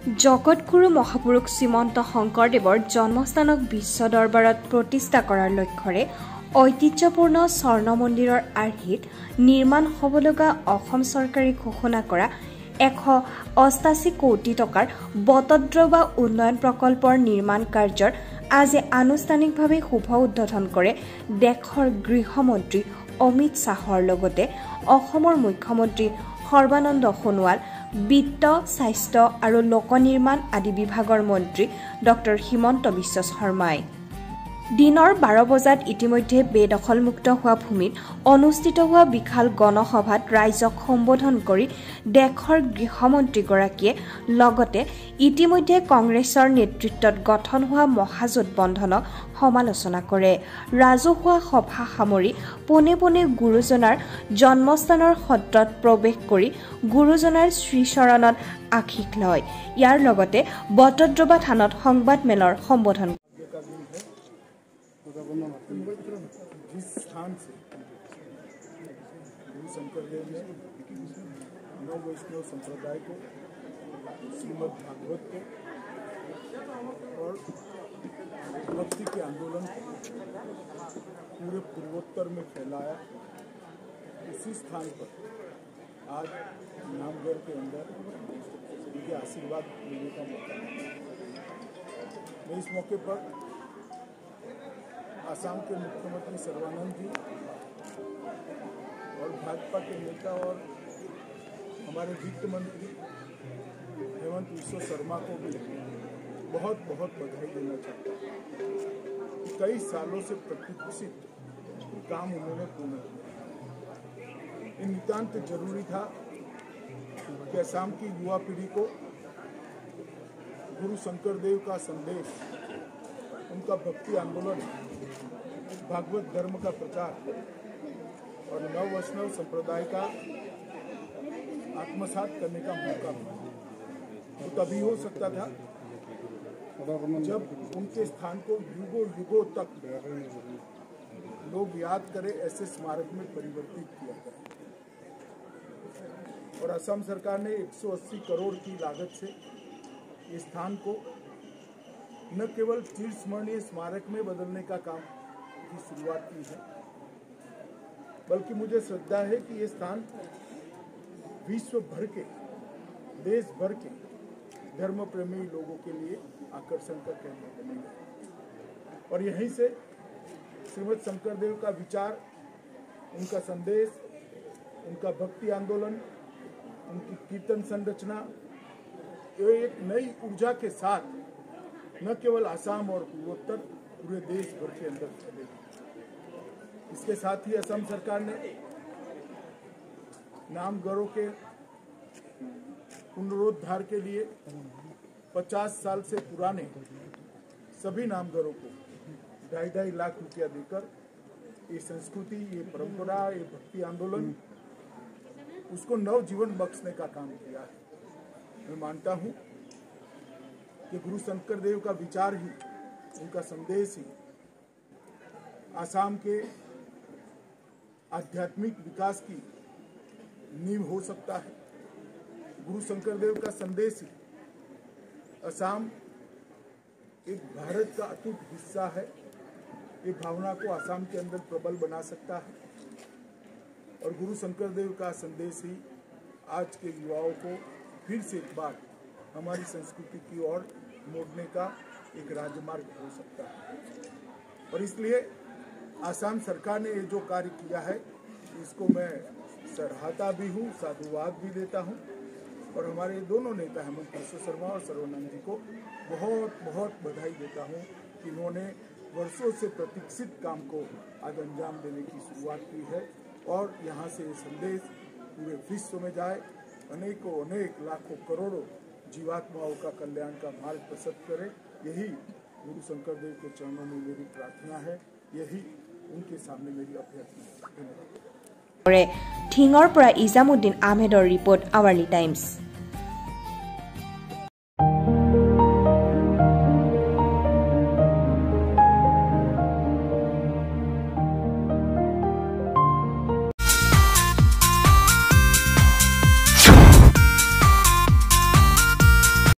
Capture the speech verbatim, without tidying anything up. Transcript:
জগতগুৰু মহাপুৰুষ শ্ৰীমন্ত শংকৰদেৱৰ জন্মস্থানক বিশ্ব দৰবাৰত প্ৰতিষ্ঠা কৰাৰ লক্ষ্যৰে ঐতিহ্যপূৰ্ণ স্বৰ্ণ মন্দিৰৰ আৰ্হিত নিৰ্মাণ হ'বলগা অসম চৰকাৰে ঘোষণা কৰা এশ অষ্টাশী কোটি টকাৰ বটদ্ৰৱা উন্নয়ন প্ৰকল্পৰ নিৰ্মাণ কাৰ্যৰ আজি আনুষ্ঠানিকভাৱে শুভ উদ্বোধন কৰে দেশৰ গৃহমন্ত্ৰী অমিত শ্বাহৰ লগতে অসমৰ মুখ্যমন্ত্ৰী সৰ্বানন্দ সোণোৱাল বিত্ত স্বাস্থ্য আৰু লোক নিৰ্মাণ আদি বিভাগৰ মন্ত্ৰী ডক্টৰ হিমন্ত বিশ্ব শৰ্মাই দিনৰ বাৰ বজাত ইতিমধ্যে বেদখলমুক্ত হোৱা ভূমিত অনুষ্ঠিত হোৱা বিশাল গণসভাত ৰাইজক সম্বোধন কৰি দেশৰ গৃহমন্ত্ৰীগৰাকীয়ে লগতে ইতিমধ্যে কংগ্ৰেছৰ নেতৃত্বত গঠন হোৱা মহাজোঁট বন্ধনক সমালোচনা কৰে। ৰাজহুৱা সভা সামৰি পোনে পোনে গুৰুজনাৰ জন্মস্থানৰ সত্ৰত প্ৰৱেশ কৰি গুৰুজনাৰ শ্ৰীচৰণত আশীষ লয়। ইয়াৰ লগতে বটদ্ৰৱা থানত সংবাদ মেলৰ সম্বোধন जिस स्थान से गुरु शंकरदेव ने नव वैष्णव संप्रदाय को श्रीमद् भागवत को और भक्ति के आंदोलन को पूरे पूर्वोत्तर में फैलाया, उसी स्थान पर आज नामगढ़ के अंदर उनके आशीर्वाद लेने का मौका है। मैं इस मौके पर असम के मुख्यमंत्री सर्बानंद जी और भाजपा के नेता और हमारे वित्त मंत्री हेमंत विश्व शर्मा को भी बहुत बहुत बधाई देना चाहता हूँ। कई सालों से प्रतीक्षित काम उन्होंने पूर्ण किया। ये नितांत जरूरी था कि असम की युवा पीढ़ी को गुरु शंकरदेव का संदेश, उनका भक्ति आंदोलन, भागवत धर्म का प्रचार और नव वैष्णव संप्रदाय का आत्मसात करने का मौका मिला। वो तभी हो सकता था जब उनके स्थान को युगों युगों तक लोग याद करें, ऐसे स्मारक में परिवर्तित किया जाए। और असम सरकार ने एक सौ अस्सी करोड़ की लागत से इस स्थान को न केवल चिरस्मरणीय स्मारक में बदलने का काम की शुरुआत की है, बल्कि मुझे श्रद्धा है कि ये स्थान विश्व भर के, देश भर के धर्म प्रेमी लोगों के लिए आकर्षण का केंद्र बनेगा। और यहीं से श्रीमद् शंकरदेव का विचार, उनका संदेश, उनका भक्ति आंदोलन, उनकी कीर्तन संरचना ये एक नई ऊर्जा के साथ न केवल असम और पूर्वोत्तर, पूरे देश भर के अंदर फैलेगी। इसके साथ ही असम सरकार ने नामगढ़ों के पुनरुद्धार के लिए पचास साल से पुराने सभी नामगढ़ों को ढाई ढाई लाख रुपया देकर ये संस्कृति, ये परंपरा, ये भक्ति आंदोलन, उसको नव जीवन बख्शने का काम किया है। मैं मानता हूँ कि गुरु शंकरदेव का विचार ही, उनका संदेश ही असम के आध्यात्मिक विकास की नींव हो सकता है। गुरु शंकरदेव का संदेश ही असम एक भारत का अटूट हिस्सा है, ये भावना को असम के अंदर प्रबल बना सकता है। और गुरु शंकरदेव का संदेश ही आज के युवाओं को फिर से एक बार हमारी संस्कृति की ओर मोड़ने का एक राजमार्ग हो सकता है। और इसलिए असम सरकार ने ये जो कार्य किया है, इसको मैं सराहता भी हूँ, साधुवाद भी देता हूँ। और हमारे दोनों नेता हेमंत विश्व शर्मा और सर्बानंद जी को बहुत बहुत बधाई देता हूँ कि उन्होंने वर्षों से प्रतीक्षित काम को आज अंजाम देने की शुरुआत की है। और यहाँ से ये संदेश पूरे विश्व में जाए, अनेकों अनेक लाखों करोड़ों जीवात्माओं का कल्याण का मार्ग प्रशस्त करे। यही गुरु शंकरदेव के चरणों में मेरी प्रार्थना है, यही उनके सामने मेरी अभ्यर्थना है। ঠিঙৰ পৰা ইজামুদ্দিন আহমেদৰ ৰিপৰ্ট আৱাৰলি টাইমছ।